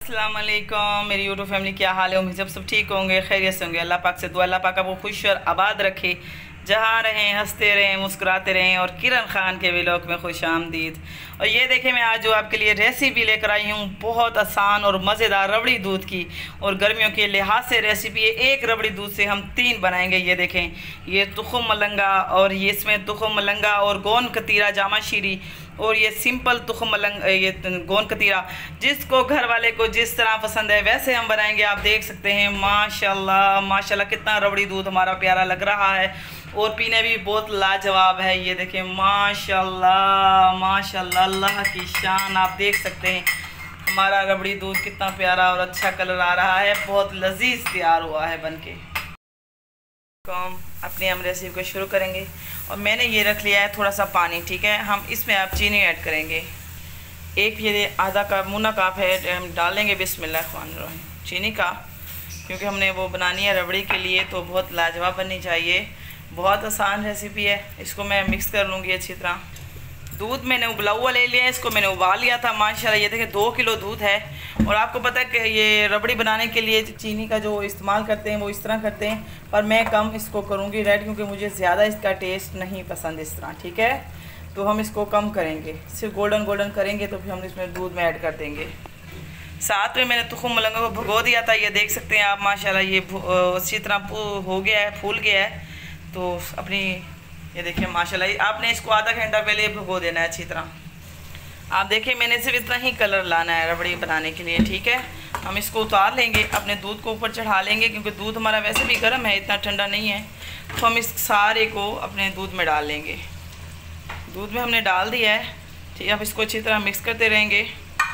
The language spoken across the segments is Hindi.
अस्सलाम वालेकुम मेरी यूट्यूब फैमिली, क्या हाल है। उम्मीद सब ठीक होंगे, खैरियत से होंगे। अल्लाह पाक से दुआ, अल्लाह पाक आपको खुश और आबाद रखे, जहाँ रहें हंसते रहें मुस्कुराते रहें। और किरण खान के व्लॉग में खुश आमदीद। और ये देखें, मैं आज जो आपके लिए रेसिपी लेकर आई हूँ, बहुत आसान और मज़ेदार रबड़ी दूध की। और गर्मियों के लिहाज से रेसिपी है। एक रबड़ी दूध से हम 3 बनाएंगे। ये देखें, ये तुखम मलंगा, और ये इसमें तुखम मलंगा और गोंद कतीरा जामा शीरी, और ये सिंपल तुखम मलंग, ये गोंद कतीरा, जिसको घर वाले को जिस तरह पसंद है वैसे हम बनाएंगे। आप देख सकते हैं माशाल्लाह माशाल्लाह कितना रबड़ी दूध हमारा प्यारा लग रहा है, और पीने भी बहुत लाजवाब है। ये देखें माशाल्लाह माशाल्लाह, अल्लाह की शान। आप देख सकते हैं हमारा रबड़ी दूध कितना प्यारा और अच्छा कलर आ रहा है, बहुत लजीज तैयार हुआ है बनके। हम अपनी हम रेसिपी को शुरू करेंगे। और मैंने ये रख लिया है थोड़ा सा पानी, ठीक है। हम इसमें आप चीनी ऐड करेंगे। एक ये आधा कप मुन्ना कप है, हम डालेंगे बिस्मिल्लाहिर्रहमानिर्रहीम चीनी का, क्योंकि हमने वो बनानी है रबड़ी के लिए, तो बहुत लाजवाब बननी चाहिए। बहुत आसान रेसिपी है। इसको मैं मिक्स कर लूँगी अच्छी तरह। दूध मैंने उबला हुआ ले लिया है, इसको मैंने उबाल लिया था माशाल्लाह। ये देखिए 2 किलो दूध है। और आपको पता है कि ये रबड़ी बनाने के लिए चीनी का जो इस्तेमाल करते हैं वो इस तरह करते हैं, पर मैं कम इसको करूँगी रेड, क्योंकि मुझे ज़्यादा इसका टेस्ट नहीं पसंद इस तरह, ठीक है। तो हम इसको कम करेंगे, सिर्फ गोल्डन गोल्डन करेंगे, तो फिर हम इसमें दूध में ऐड कर देंगे। साथ में मैंने तुखम मलंगा को भगो दिया था। ये देख सकते हैं आप माशाल्लाह, ये अच्छी तरह हो गया है, फूल गया है। तो अपनी ये देखिए माशाल्लाह, आपने इसको आधा घंटा पहले भिगो देना है अच्छी तरह। आप देखिए मैंने सिर्फ इतना ही कलर लाना है रबड़ी बनाने के लिए, ठीक है। हम इसको उतार लेंगे, अपने दूध को ऊपर चढ़ा लेंगे, क्योंकि दूध हमारा वैसे भी गर्म है, इतना ठंडा नहीं है। तो हम इस सारे को अपने दूध में डाल लेंगे। दूध में हमने डाल दिया है, ठीक है। अब इसको अच्छी तरह मिक्स करते रहेंगे।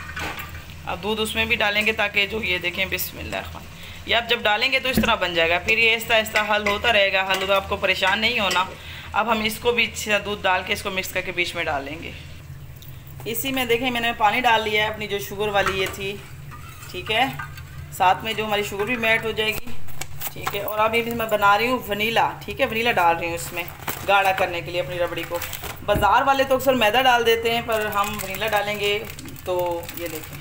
अब दूध उसमें भी डालेंगे, ताकि जो ये देखें बिस्मिल्लाह, ये आप जब डालेंगे तो इस तरह बन जाएगा। फिर ये आहिस्ता आहिस्ता हल होता रहेगा, हल होगा, आपको परेशान नहीं होना। अब हम इसको भी दूध डाल के इसको मिक्स करके बीच में डालेंगे। इसी में देखें मैंने पानी डाल लिया है, अपनी जो शुगर वाली ये थी, ठीक है। साथ में जो हमारी शुगर भी मेल्ट हो जाएगी, ठीक है। और अब ये मैं बना रही हूँ वनीला, ठीक है। वनीला डाल रही हूँ इसमें गाढ़ा करने के लिए अपनी रबड़ी को। बाज़ार वाले तो अक्सर मैदा डाल देते हैं, पर हम वनीला डालेंगे। तो ये देखें,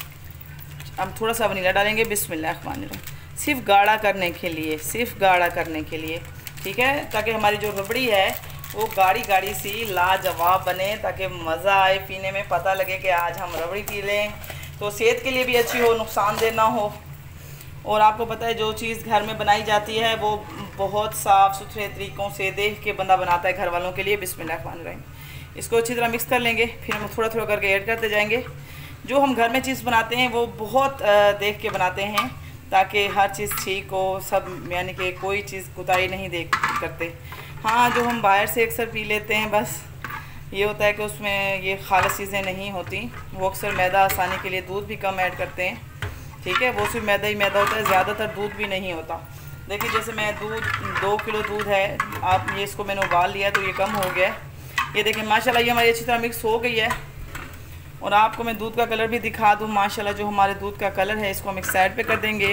हम थोड़ा सा वनीला डालेंगे बिस्मिल्लाहिर्रहमानिर्रहीम, सिर्फ गाढ़ा करने के लिए, सिर्फ गाढ़ा करने के लिए, ठीक है। ताकि हमारी जो रबड़ी है वो गाढ़ी गाढ़ी सी लाजवाब बने, ताकि मज़ा आए पीने में, पता लगे कि आज हम रबड़ी पी लें, तो सेहत के लिए भी अच्छी हो, नुकसानदेह ना हो। और आपको पता है जो चीज़ घर में बनाई जाती है वो बहुत साफ़ सुथरे तरीक़ों से देख के बंदा बनाता है घर वालों के लिए। बिस्मिल्लाहिर्रहमानिर्रहीम इसको अच्छी तरह मिक्स कर लेंगे, फिर हम थोड़ा थोड़ा करके ऐड करते जाएंगे। जो हम घर में चीज़ बनाते हैं वो बहुत देख के बनाते हैं, ताकि हर चीज़ ठीक हो, सब यानी कि कोई चीज़ कोताही नहीं देख करते। हाँ, जो हम बाहर से अक्सर पी लेते हैं, बस ये होता है कि उसमें ये खालिस चीज़ें नहीं होती। वो अक्सर मैदा आसानी के लिए दूध भी कम ऐड करते हैं, ठीक है। वो सिर्फ मैदा ही मैदा होता है, ज़्यादातर दूध भी नहीं होता। देखिए जैसे मैं 2 किलो दूध है, आप ये इसको मैंने उबाल लिया तो ये कम हो गया। ये देखिए माशाल्लाह, ये हमारी अच्छी तरह मिक्स हो गई है। और आपको मैं दूध का कलर भी दिखा दूँ माशाल्लाह, जो हमारे दूध का कलर है इसको हम एक साइड पे कर देंगे।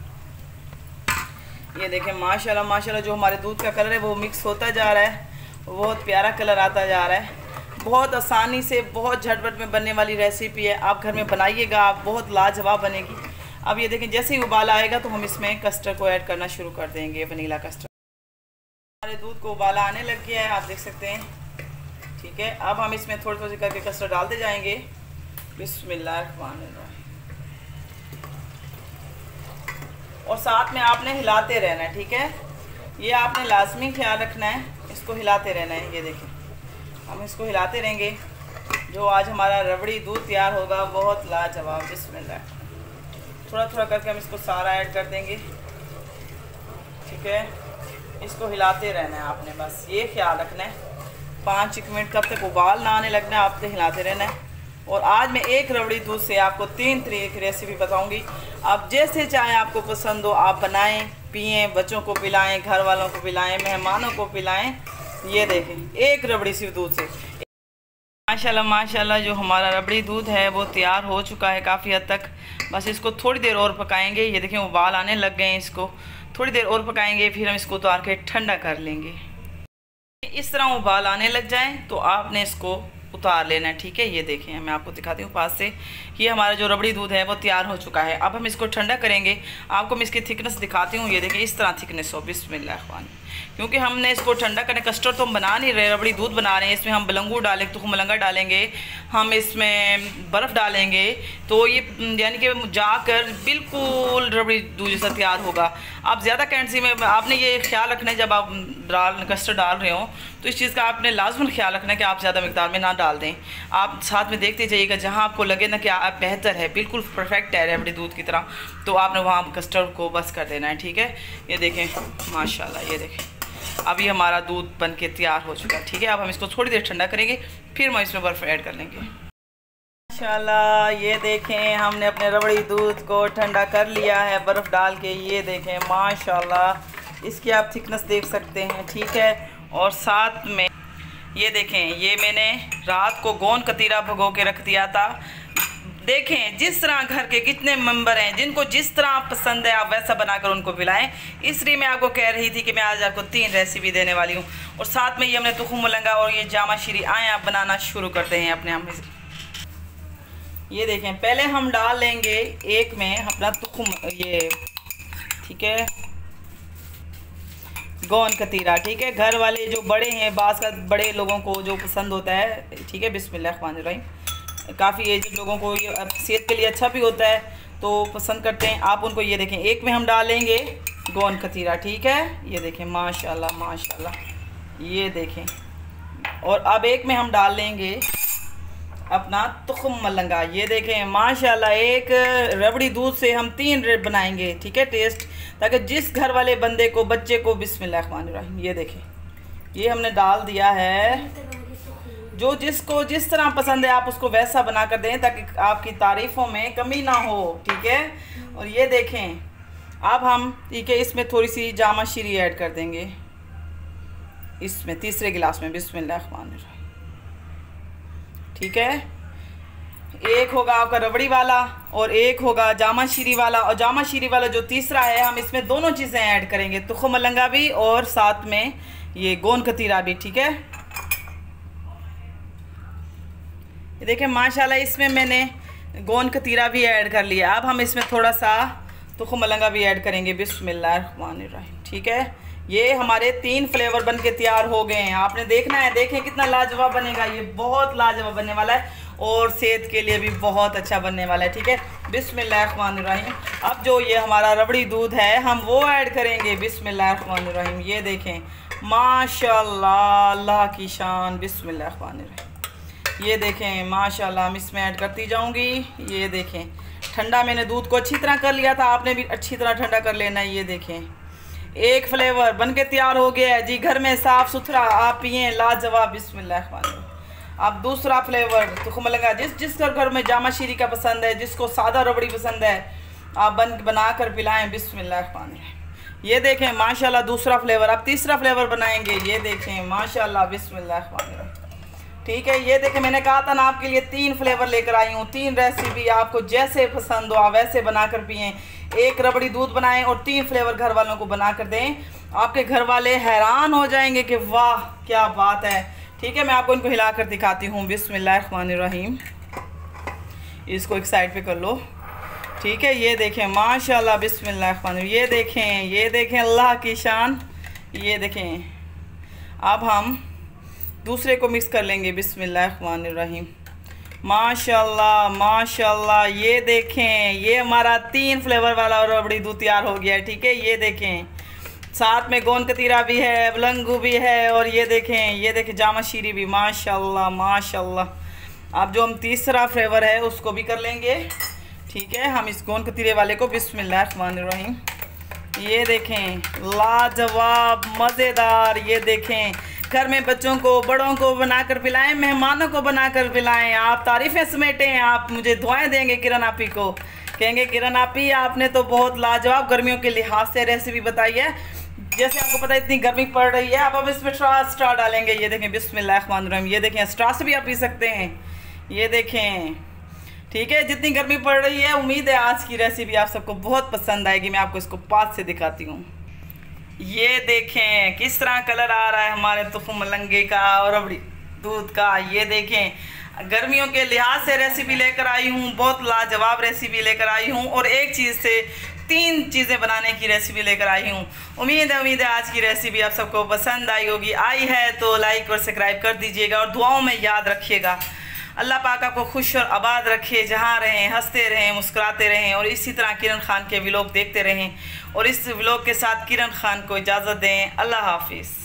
ये देखें माशाल्लाह माशाल्लाह, जो हमारे दूध का कलर है वो मिक्स होता जा रहा है, बहुत प्यारा कलर आता जा रहा है। बहुत आसानी से, बहुत झटपट में बनने वाली रेसिपी है। आप घर में बनाइएगा, आप बहुत लाजवाब बनेगी। अब ये देखें जैसे ही उबाला आएगा तो हम इसमें कस्टर्ड को ऐड करना शुरू कर देंगे, वनीला कस्टर्ड। हमारे दूध को उबाला आने लग गया है, आप देख सकते हैं, ठीक है। अब हम इसमें थोड़ी थोड़ी करके कस्टर्ड डालते जाएंगे बिस्मिल्लाहिर्रहमानिर्रहीम। और साथ में आपने हिलाते रहना है, ठीक है। ये आपने लाजमी ख्याल रखना है, इसको हिलाते रहना है। ये देखें हम इसको हिलाते रहेंगे, जो आज हमारा रबड़ी दूध तैयार होगा बहुत लाजवाब। बिस्मिल्लाह, थोड़ा थोड़ा करके हम इसको सारा ऐड कर देंगे, ठीक है। इसको हिलाते रहना है आपने, बस ये ख्याल रखना है। 5 मिनट कब तक उबाल ना आने लगना है, आपने हिलाते रहना है। और आज मैं एक रबड़ी दूध से आपको 3 तरीके की रेसिपी बताऊंगी। आप जैसे चाहें, आपको पसंद हो, आप बनाएं, पिएं, बच्चों को पिलाएं, घर वालों को पिलाएं, मेहमानों को पिलाएं। ये देखें एक रबड़ी सिर्फ दूध से माशाल्लाह माशाल्लाह, जो हमारा रबड़ी दूध है वो तैयार हो चुका है काफ़ी हद तक। बस इसको थोड़ी देर और पकाएंगे। ये देखें उबाल आने लग गए हैं, इसको थोड़ी देर और पकाएंगे, फिर हम इसको उतार के ठंडा कर लेंगे। इस तरह उबाल आने लग जाए तो आपने इसको उतार लेना है, ठीक है। ये देखें मैं आपको दिखाती हूँ पास से, कि हमारा जो रबड़ी दूध है वो तैयार हो चुका है। अब हम इसको ठंडा करेंगे। आपको मैं इसकी थिकनेस दिखाती हूँ। ये देखिए इस तरह थिकनेस हो। बिस्मिल्लाह। क्योंकि हमने इसको ठंडा करने, कस्टर्ड तो हम बना नहीं रहे, रबड़ी दूध बना रहे हैं। इसमें हम बलंगू डालेंगे, तुख मलंगा डालेंगे, हम इसमें बर्फ़ डालेंगे, तो ये यानी कि जाकर बिल्कुल रबड़ी दूध जैसा तैयार होगा। आप ज़्यादा कैंसी में आपने ये ख्याल रखना है, जब आप कस्टर्ड डाल रहे हो तो इस चीज़ का आपने लाजमन ख्याल रखना है कि आप ज़्यादा मिकदार में ना डाल दें। आप साथ में देखते जाइएगा, जहाँ आपको लगे ना कि आप बेहतर है, बिल्कुल परफेक्ट है रबड़ी दूध की तरह, तो आपने वहाँ कस्टर्ड को बस कर देना है। ठीक है, ये देखें माशाल्लाह, ये देखें अभी हमारा दूध बन के तैयार हो चुका है। ठीक है, अब हम इसको थोड़ी देर ठंडा करेंगे, फिर हम इसमें बर्फ़ ऐड कर लेंगे। माशाल्लाह ये देखें हमने अपने रबड़ी दूध को ठंडा कर लिया है बर्फ़ डाल के। ये देखें माशाल्लाह इसकी आप थिकनेस देख सकते हैं। ठीक है, और साथ में ये देखें, ये मैंने रात को गोंद कतीरा भिगो के रख दिया था। देखें जिस तरह घर के कितने मेंबर हैं, जिनको जिस तरह पसंद है आप वैसा बनाकर उनको पिलाएं। इसलिए मैं आपको कह रही थी कि मैं आज आपको 3 रेसिपी देने वाली हूँ। और साथ में ये हमने तुखम मलंगा और ये जामा शीरी आए आप बनाना शुरू करते हैं अपने हम। ये देखें पहले हम डाल लेंगे एक में अपना तुखम, ये ठीक है गोंद कतीरा। ठीक है, घर वाले जो बड़े हैं, बास का बड़े लोगों को जो पसंद होता है। ठीक है, बिस्मिल्लाहिर्रहमानिर्रहीम। काफ़ी एजड लोगों को ये सेहत के लिए अच्छा भी होता है तो पसंद करते हैं आप उनको। ये देखें एक में हम डालेंगे गोंद कतीरा। ठीक है, ये देखें माशाल्लाह माशाल्लाह, ये देखें। और अब एक में हम डाल लेंगे अपना तुखम मलंगा। ये देखें माशाल्लाह, एक रबड़ी दूध से हम 3 बनाएंगे। ठीक है, टेस्ट, ताकि जिस घर वाले बंदे को, बच्चे को, बिस्मिल्लाहिर्रहमानिर्रहीम, ये देखें ये हमने डाल दिया है। जो जिसको जिस तरह पसंद है आप उसको वैसा बना कर दें ताकि आपकी तारीफ़ों में कमी ना हो। ठीक है, और ये देखें अब हम, ठीक है, इसमें थोड़ी सी जामा शीरी ऐड कर देंगे इसमें तीसरे गिलास में। बिस्मिल्लाहिर्रहमानिर्रहीम। ठीक है, एक होगा आपका रबड़ी वाला और एक होगा जामा शीरी वाला। और जामा शीरी वाला जो तीसरा है हम इसमें दोनों चीज़ें ऐड करेंगे, तुखम मलंगा भी और साथ में ये गोंद कतीरा भी। ठीक है, देखिए माशाल्लाह इसमें मैंने गोंद कतीरा भी ऐड कर लिया। अब हम इसमें थोड़ा सा तुखम मलंगा भी ऐड करेंगे। बिस्मिल्लाहिर्रहमानिर्रहीम। ठीक है, ये हमारे 3 फ्लेवर बन के तैयार हो गए हैं। आपने देखना है, देखें कितना लाजवाब बनेगा। ये बहुत लाजवाब बनने वाला है और सेहत के लिए भी बहुत अच्छा बनने वाला है। ठीक है, बिस्मिल्लाहिर्रहमानिर्रहीम। अब जो ये हमारा रबड़ी दूध है हम वो ऐड करेंगे। बिस्मिल्लाहिर्रहमानिर्रहीम। ये देखें माशाल्लाह, अल्लाह की शान। बिस्मिल्लाहिर्रहमानिर्रहीम। ये देखें माशाल्लाह, हम इसमें ऐड करती जाऊंगी। ये देखें ठंडा मैंने दूध को अच्छी तरह कर लिया था, आपने भी अच्छी तरह ठंडा कर लेना है। ये देखें एक फ्लेवर बन के तैयार हो गया है जी, घर में साफ़ सुथरा आप पिए, लाजवाब। बिस्मिल्लाह। अब दूसरा फ्लेवर तुखम मलंगा, जिस घर में जामा शीरी का पसंद है, जिसको सादा रबड़ी पसंद है, आप बना कर पिलाएँ। बिस्मिल्लाह। ये देखें माशाल्लाह दूसरा फ्लेवर। अब तीसरा फ्लेवर बनाएंगे। ये देखें माशाल्लाह, बिस्मिल्लाह। ठीक है, ये देखें मैंने कहा था ना आपके लिए 3 फ्लेवर लेकर आई हूँ। 3 रेसिपी आपको जैसे पसंद हो आप वैसे बना कर पिएँ। एक रबड़ी दूध बनाएं और 3 फ्लेवर घर वालों को बना कर दें। आपके घर वाले हैरान हो जाएंगे कि वाह क्या बात है। ठीक है, मैं आपको इनको हिला कर दिखाती हूँ। बिस्मिल्लाहिर्रहमानिर्रहीम। इसको एक साइड पे कर लो। ठीक है, ये देखें माशाल्लाह, बिस्मिल्लाहिर्रहमानिर्रहीम। ये देखें अल्लाह की शान। ये देखें अब हम दूसरे को मिक्स कर लेंगे। बिस्मिल्लाहिर्रहमानिर्रहीम। माशाल्लाह माशाल्लाह, ये देखें ये हमारा 3 फ्लेवर वाला रबड़ी दूध तैयार हो गया है। ठीक है, ये देखें साथ में गोंद कतीरा भी है, बलंगू भी है और ये देखें जामा शीरी भी। माशाल्लाह माशाल्लाह। अब जो हम तीसरा फ्लेवर है उसको भी कर लेंगे। ठीक है, हम इस गोंद कतीरे वाले को बिस्मिल्लाहिर्रहमानिर्रहीम। ये देखें लाजवाब मज़ेदार। ये देखें घर में बच्चों को, बड़ों को बनाकर पिलाएं, मेहमानों को बनाकर पिलाएं। आप तारीफ़ें समेटें, आप मुझे दुआएं देंगे किरण आपी को, कहेंगे किरण आपी आपने तो बहुत लाजवाब गर्मियों के लिहाज से रेसिपी बताई है। जैसे आपको पता है इतनी गर्मी पड़ रही है, अब इसमें स्ट्रा डालेंगे। ये देखें बिस्मिल्लाहिर्रहमानिर्रहीम। ये देखें स्ट्रा से भी आप पी सकते हैं। ये देखें ठीक है, जितनी गर्मी पड़ रही है उम्मीद है आज की रेसिपी आप सबको बहुत पसंद आएगी। मैं आपको इसको पास से दिखाती हूँ। ये देखें किस तरह कलर आ रहा है हमारे तुखम मलंगे का और रबड़ी दूध का। ये देखें गर्मियों के लिहाज से रेसिपी लेकर आई हूँ, बहुत लाजवाब रेसिपी लेकर आई हूँ और एक चीज़ से 3 चीज़ें बनाने की रेसिपी लेकर आई हूँ। उम्मीद है आज की रेसिपी आप सबको पसंद आई होगी। आई है तो लाइक और सब्सक्राइब कर दीजिएगा और दुआओं में याद रखिएगा। अल्लाह पाक आपको खुश और आबाद रखे, जहाँ रहें हंसते रहें, मुस्कुराते रहें और इसी तरह किरण खान के व्लॉग देखते रहें। और इस व्लॉग के साथ किरण खान को इजाज़त दें। अल्लाह हाफिज़।